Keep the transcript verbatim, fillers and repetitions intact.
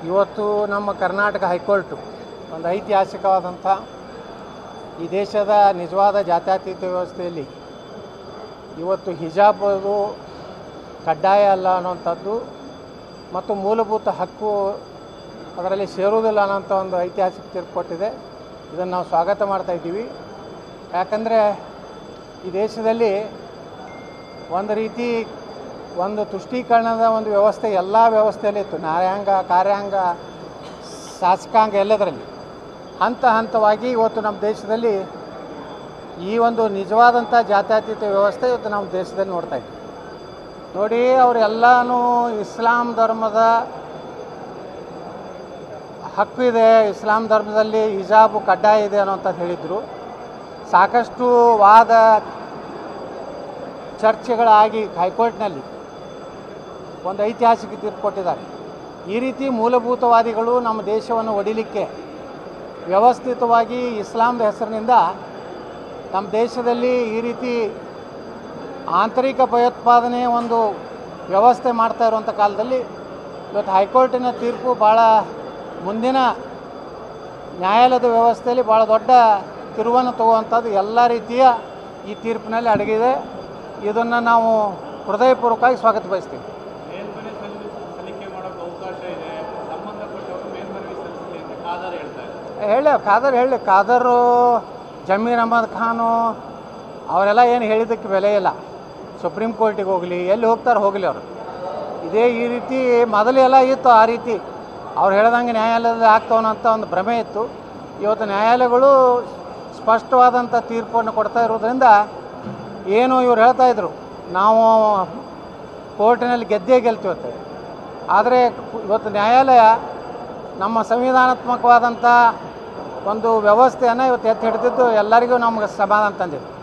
ಇವತ್ತು ನಮ್ಮ ಕರ್ನಾಟಕ ಹೈಕೋರ್ಟು ಒಂದು ಐತಿಹಾಸಿಕವಾದಂಥ ಈ ದೇಶದ ನಿಜವಾದ ಜಾತ್ಯತೀತ ವ್ಯವಸ್ಥೆಯಲ್ಲಿ ಇವತ್ತು ಹಿಜಾಬ್ ಅದು ಕಡ್ಡಾಯ ಅಲ್ಲ ಅನ್ನೋಂಥದ್ದು ಮತ್ತು ಮೂಲಭೂತ ಹಕ್ಕು ಅದರಲ್ಲಿ ಸೇರುವುದಿಲ್ಲ ಅನ್ನೋಂಥ ಒಂದು ಐತಿಹಾಸಿಕ ತೀರ್ಪು ಕೊಟ್ಟಿದೆ. ಇದನ್ನು ನಾವು ಸ್ವಾಗತ ಮಾಡ್ತಾಯಿದ್ದೀವಿ. ಯಾಕಂದರೆ ಈ ದೇಶದಲ್ಲಿ ಒಂದು ರೀತಿ ಒಂದು ತುಷ್ಟೀಕರಣದ ಒಂದು ವ್ಯವಸ್ಥೆ ಎಲ್ಲ ವ್ಯವಸ್ಥೆಯಲ್ಲಿ ಇತ್ತು. ನ್ಯಾಯಾಂಗ, ಕಾರ್ಯಾಂಗ, ಶಾಸಕಾಂಗ ಎಲ್ಲದರಲ್ಲಿ ಹಂತ ಹಂತವಾಗಿ ಇವತ್ತು ನಮ್ಮ ದೇಶದಲ್ಲಿ ಈ ಒಂದು ನಿಜವಾದಂಥ ಜಾತ್ಯತೀತ ವ್ಯವಸ್ಥೆ ಇವತ್ತು ನಮ್ಮ ದೇಶದಲ್ಲಿ ನೋಡ್ತಾ ಇದ್ದೀವಿ. ನೋಡಿ, ಅವರೆಲ್ಲನೂ ಇಸ್ಲಾಂ ಧರ್ಮದ ಹಕ್ಕು ಇದೆ, ಇಸ್ಲಾಂ ಧರ್ಮದಲ್ಲಿ ಹಿಜಾಬು ಕಡ್ಡಾಯ ಇದೆ ಅನ್ನೋಂಥದ್ದು ಹೇಳಿದರು. ಸಾಕಷ್ಟು ವಾದ ಚರ್ಚೆಗಳಾಗಿ ಹೈಕೋರ್ಟ್ನಲ್ಲಿ ಒಂದು ಐತಿಹಾಸಿಕ ತೀರ್ಪು ಕೊಟ್ಟಿದ್ದಾರೆ. ಈ ರೀತಿ ಮೂಲಭೂತವಾದಿಗಳು ನಮ್ಮ ದೇಶವನ್ನು ಒಡಿಲಿಕ್ಕೆ ವ್ಯವಸ್ಥಿತವಾಗಿ ಇಸ್ಲಾಂದ ಹೆಸರಿನಿಂದ ನಮ್ಮ ದೇಶದಲ್ಲಿ ಈ ರೀತಿ ಆಂತರಿಕ ಭಯೋತ್ಪಾದನೆ ಒಂದು ವ್ಯವಸ್ಥೆ ಮಾಡ್ತಾ ಇರುವಂಥ ಕಾಲದಲ್ಲಿ ಇವತ್ತು ಹೈಕೋರ್ಟಿನ ತೀರ್ಪು ಭಾಳ ಮುಂದಿನ ನ್ಯಾಯಾಲಯದ ವ್ಯವಸ್ಥೆಯಲ್ಲಿ ಭಾಳ ದೊಡ್ಡ ತಿರುವನ್ನು ತಗೋವಂಥದ್ದು ಎಲ್ಲ ರೀತಿಯ ಈ ತೀರ್ಪಿನಲ್ಲಿ ಅಡಗಿದೆ. ಇದನ್ನು ನಾವು ಹೃದಯಪೂರ್ವಕವಾಗಿ ಸ್ವಾಗತ ಬಯಸ್ತೀವಿ. ಹೇಳಿ ಖಾದರ್ ಹೇಳಿ ಖಾದರು ಜಮೀರ್ ಅಹಮದ್ ಖಾನು ಅವರೆಲ್ಲ ಏನು ಹೇಳಿದ್ದಕ್ಕೆ ಬೆಲೆ ಇಲ್ಲ. ಸುಪ್ರೀಂ ಕೋರ್ಟಿಗೆ ಹೋಗಲಿ, ಎಲ್ಲಿ ಹೋಗ್ತಾರೆ ಹೋಗಲಿ, ಅವರು ಇದೇ ಈ ರೀತಿ ಮೊದಲೆಲ್ಲ ಇತ್ತು. ಆ ರೀತಿ ಅವ್ರು ಹೇಳ್ದಂಗೆ ನ್ಯಾಯಾಲಯದಲ್ಲಿ ಆಗ್ತಾವನಂತ ಒಂದು ಭ್ರಮೆ ಇತ್ತು. ಇವತ್ತು ನ್ಯಾಯಾಲಯಗಳು ಸ್ಪಷ್ಟವಾದಂಥ ತೀರ್ಪನ್ನು ಕೊಡ್ತಾ ಇರೋದ್ರಿಂದ ಏನು ಇವ್ರು ಹೇಳ್ತಾಯಿದ್ರು, ನಾವು ಕೋರ್ಟಿನಲ್ಲಿ ಗೆದ್ದೇ ಗೆಲ್ತೀವತ್ತೆ. ಆದರೆ ಇವತ್ತು ನ್ಯಾಯಾಲಯ ನಮ್ಮ ಸಂವಿಧಾನಾತ್ಮಕವಾದಂಥ ಒಂದು ವ್ಯವಸ್ಥೆಯನ್ನು ಇವತ್ತು ಎತ್ತಿ ಹಿಡಿದಿದ್ದು ಎಲ್ಲರಿಗೂ ನಮಗೆ ಸಮಾಧಾನ ತಂದಿದೆ.